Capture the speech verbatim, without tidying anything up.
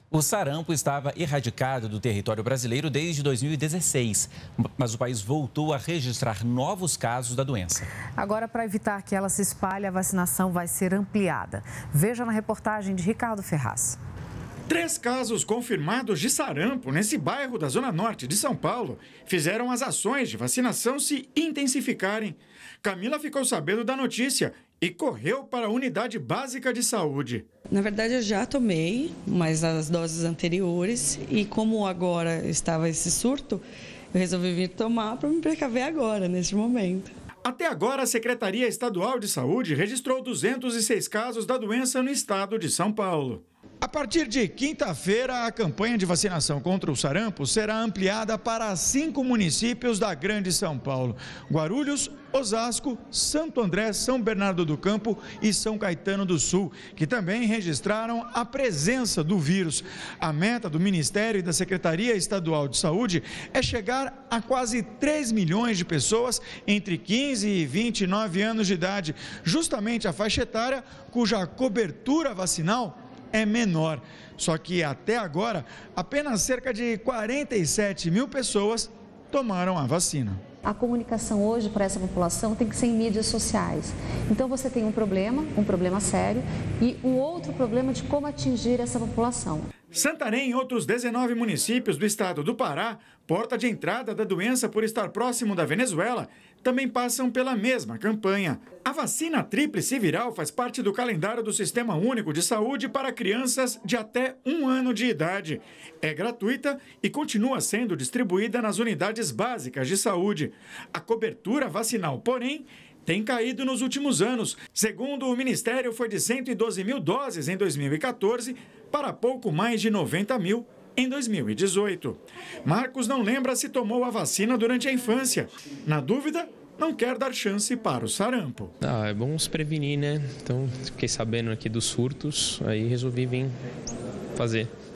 O sarampo estava erradicado do território brasileiro desde dois mil e dezesseis, mas o país voltou a registrar novos casos da doença. Agora, para evitar que ela se espalhe, a vacinação vai ser ampliada. Veja na reportagem de Ricardo Ferraz. Três casos confirmados de sarampo nesse bairro da Zona Norte de São Paulo fizeram as ações de vacinação se intensificarem. Camila ficou sabendo da notícia e correu para a unidade básica de saúde. Na verdade, eu já tomei, mas as doses anteriores, e como agora estava esse surto, eu resolvi vir tomar para me precaver agora, neste momento. Até agora, a Secretaria Estadual de Saúde registrou duzentos e seis casos da doença no estado de São Paulo. A partir de quinta-feira, a campanha de vacinação contra o sarampo será ampliada para cinco municípios da Grande São Paulo: Guarulhos, Osasco, Santo André, São Bernardo do Campo e São Caetano do Sul, que também registraram a presença do vírus. A meta do Ministério e da Secretaria Estadual de Saúde é chegar a quase três milhões de pessoas entre quinze e vinte e nove anos de idade, justamente a faixa etária cuja cobertura vacinal é menor. Só que até agora, apenas cerca de quarenta e sete mil pessoas tomaram a vacina. A comunicação hoje para essa população tem que ser em mídias sociais. Então você tem um problema, um problema sério, e um outro problema de como atingir essa população. Santarém e outros dezenove municípios do estado do Pará, porta de entrada da doença por estar próximo da Venezuela, também passam pela mesma campanha. A vacina tríplice viral faz parte do calendário do Sistema Único de Saúde para crianças de até um ano de idade. É gratuita e continua sendo distribuída nas unidades básicas de saúde. A cobertura vacinal, porém, tem caído nos últimos anos. Segundo o Ministério, foi de cento e doze mil doses em dois mil e quatorze para pouco mais de noventa mil em dois mil e dezoito. Marcos não lembra se tomou a vacina durante a infância. Na dúvida, não quer dar chance para o sarampo. Ah, é bom se prevenir, né? Então, fiquei sabendo aqui dos surtos, aí resolvi vir fazer.